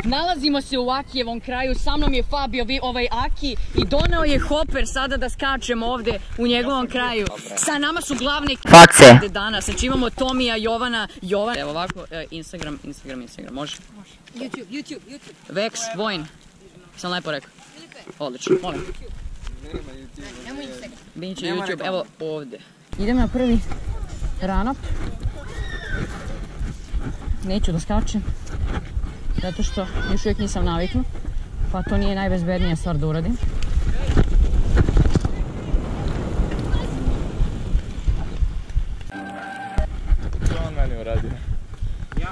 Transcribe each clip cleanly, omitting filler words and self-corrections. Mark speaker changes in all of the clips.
Speaker 1: Nalazimo se u Akijevom kraju, sa mnom je Fabio, Aki, i doneo je Hopper sada da skačemo ovde u njegovom kraju. Sa nama su glavne face danas, znači imamo Tomija, Jovana, evo ovako, Instagram, može? YouTube. Vex, Vojn, sam lepo rekao. Odlično, molim. Nemo Instagram. Biće YouTube, evo ovde. Idem na prvi ranap. Neću da skačem, zato što još uvijek nisam navikla, pa to nije najbezbednija stvar da uradim.
Speaker 2: Što on meni uradio? Ja.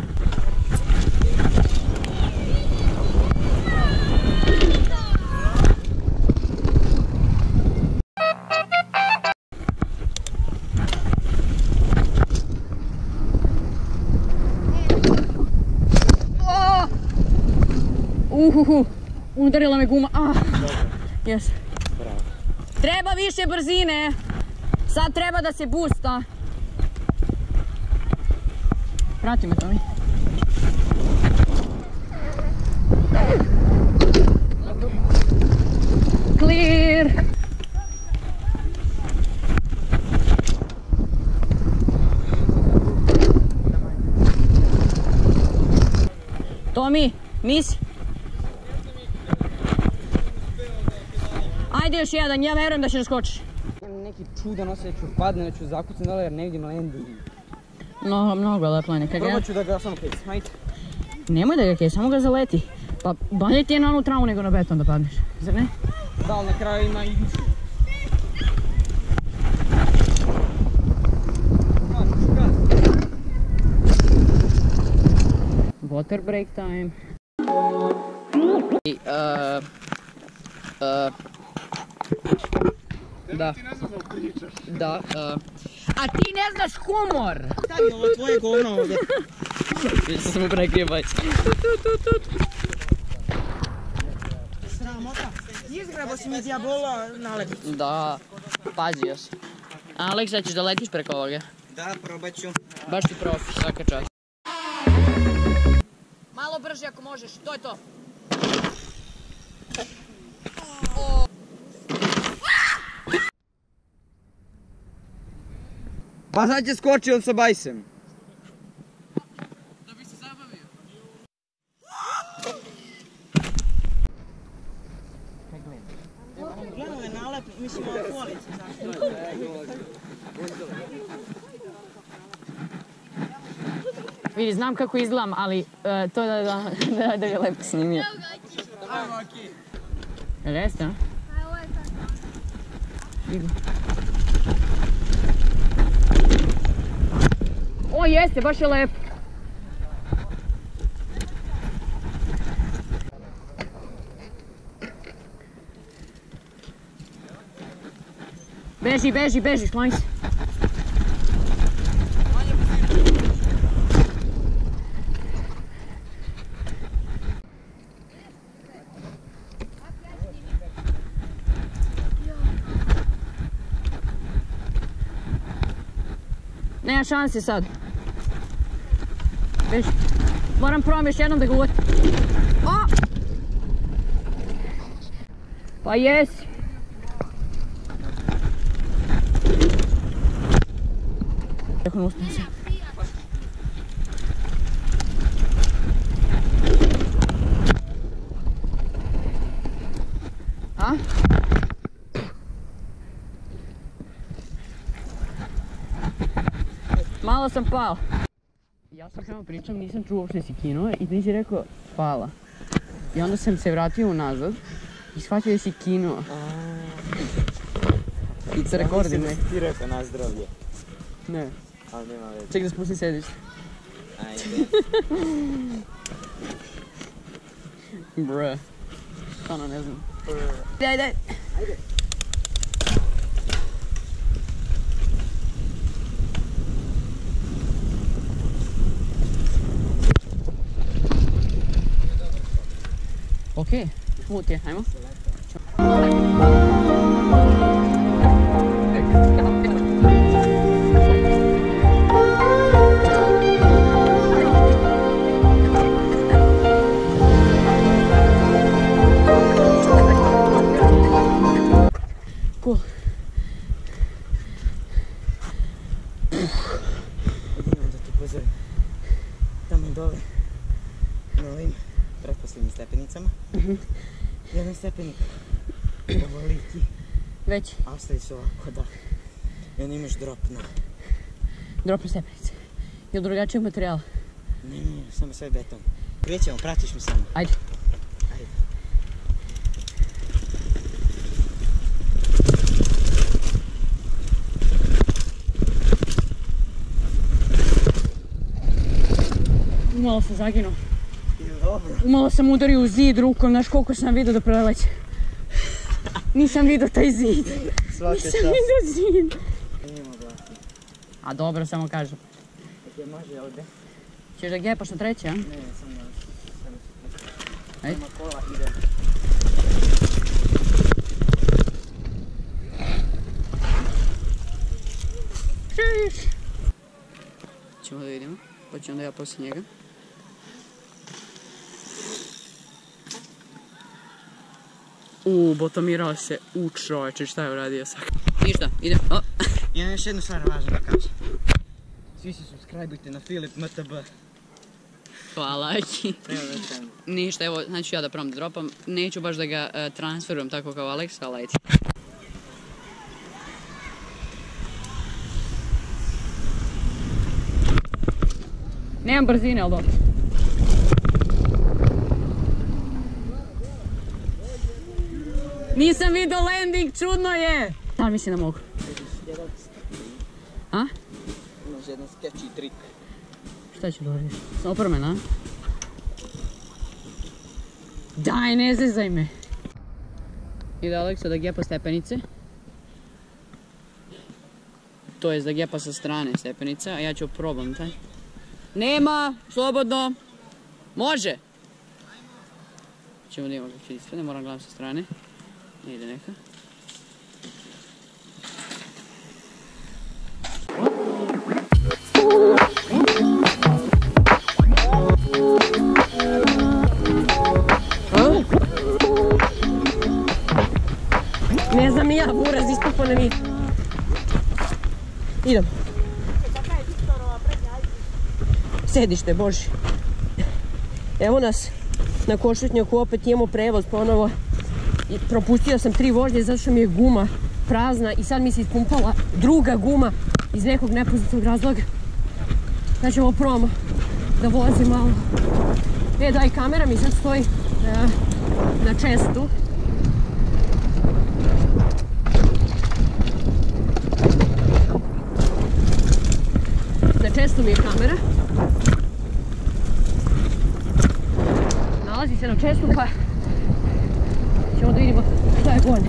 Speaker 1: Udarila me guma, jes. Treba više brzine, sad treba da se boosta. Prati me, Tomi. Clear. Tomi, misi. Ajde još jedan, ja verujem da ćeš skočiš.
Speaker 3: Imam neki čudan osjećaj da ću padne, da ću zakucam dole jer ne vidim landing.
Speaker 1: Mnogo lepo je nekak.
Speaker 3: Probat ću da ga samo kejs, hajde.
Speaker 1: Nemoj da ga kejs, samo ga zaleti. Pa bolje ti je na onu travu nego na beton da padneš, zar ne?
Speaker 3: Da, ali na kraju ima i više.
Speaker 1: Water break time. Da. A ti ne znaš humor!
Speaker 3: Stavi ovo tvoje govno ovdje.
Speaker 1: Vidiš što sam mu prekrio bajs.
Speaker 3: Sramota. Izgrabo si mi diabola nalepnicu.
Speaker 1: Da, pazi još. Aleksa, ćeš da letiš preko ovoga?
Speaker 3: Da, probat ću.
Speaker 1: Baš ti profi, svaka čast. Malo brže ako možeš, to je to.
Speaker 3: Pa sad će skoči on sa bajsem.
Speaker 1: Da bi se zabavio.
Speaker 3: Gledamo je nalepni, mislim ovo police, zašto?
Speaker 1: Vidi, znam kako izgledam, ali to je da ga lepo snimio. Jel jeste, a? Vidi. O, jeste, baš je lepo. Beži, skloni se. Nema šanse sad. Beži. Moram probam još jednom da ga uvatim. O! Pa jesi. Kako ne uspijem se. A? Malo sam pao. Ja sam samo pričam, nisam čuo uopšte si kinuo i ti si rekao hvala. I onda sam se vratio unazad i shvatio da si kinuo. I sa rekordim ne.
Speaker 2: Ti rekao na zdravlje.
Speaker 1: Ne.
Speaker 2: Ali nema veze.
Speaker 1: Ček da spustim sedište.
Speaker 2: Ajde.
Speaker 1: Bruh. Stvarno ne znam. Ajde. Okej, smut je, ajmo.
Speaker 2: na ovim pretposlednjim stepenicama. Jedan stepenik ovoliki.
Speaker 1: Veći.
Speaker 2: A ostaje se ovako, da. I onda imaš drop na...
Speaker 1: Drop na stepenice. Je li drugačijeg materijala?
Speaker 2: Ne, samo sve beton. Krećemo, pratiš me samo.
Speaker 1: Ajde.
Speaker 2: Ajde.
Speaker 1: Umalo sam zaginuo.
Speaker 2: Dobro.
Speaker 1: Umalo sam udario u zid rukom, znaš koliko sam vidio da preleće. Nisam vidio taj zid. Nisam vidio zid.
Speaker 2: Nima glasno.
Speaker 1: A dobro, samo kažem.
Speaker 2: Ok, može ovdje?
Speaker 1: Češ da gepaš na treće, a?
Speaker 2: Ne, samo još.
Speaker 1: Ajde.
Speaker 2: Nema kola, idemo.
Speaker 1: Šiš! Ćemo da vidimo, pa ću onda ja poslije njega. Botomirao se u čovječe, šta je uradio sad? Ništa, idem.
Speaker 2: Imam još jednu stvar važno da kažem. Svi se subscribe-ujte na Filip MTB.
Speaker 1: Hvala ti. Ništa, evo, znači ja da probam da dropam. Neću baš da ga transferujem tako kao Alex, ali ajde. Nemam brzine, ali dobro. Nisam vidio landing, čudno je! Da, mislim da mogu. A?
Speaker 2: Imaš jedan sketchy trik.
Speaker 1: Šta ću da uradiš? Samo prmen, a? Daj, ne zezaj me! Ide Aleksa da gepa stepenice. To jest da gepa sa strane stepenice, a ja ću probam taj. Nema! Slobodno! Može! Ćemo da imamo kako će ispred, ne moram gledam sa strane. Ne ide neka. Ne znam ni ja, buraz ispupane mi. Idem. Sedište, Boži. Evo nas na Košutnjaku, opet imamo prevoz ponovo. Propustio sam 3 vožnje zato što mi je guma prazna i sad mi se ispumpala druga guma iz nekog nepoznatog razloga. Sad ćemo probamo da vozim malo. Daj, kamera mi sad stoji na čestu. Na čestu mi je kamera. Nalazi se na čestu, pa ćemo da vidimo šta je bolje.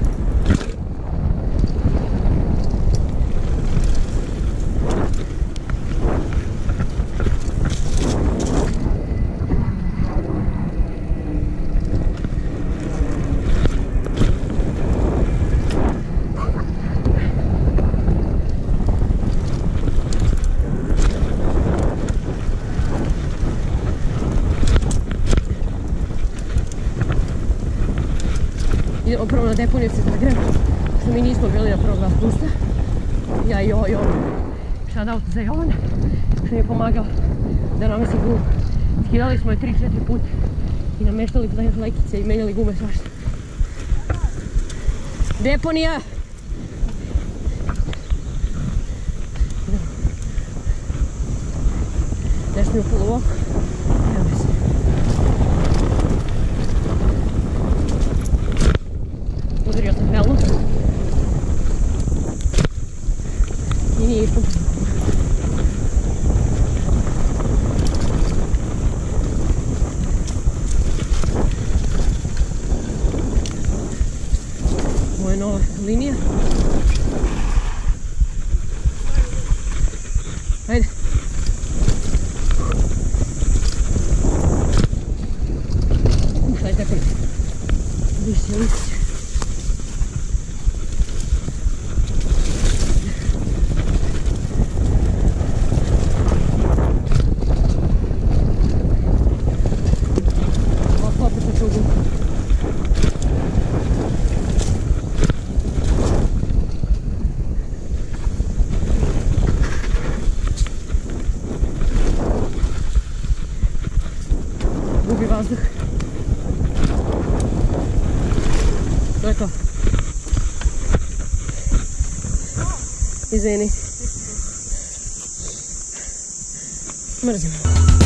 Speaker 1: Idemo prvo na deponiju se Zagreb, što mi nismo bili na prvog pusta. Ja i Jovan. Shoutout za Jovana, što mi je pomagao da namesi gumu. Skidali smo je 3-4 puta i nameštali lekice i menjali gume svašta. Deponija! Nešto mi je upalo u oko. Evo se. Udario sam helmu. I nije išlo. Moja nova linija. Ajde. Šta je tako? Lišće, lišće. Gubi vazduh. To je to. Izvini. Mrzim.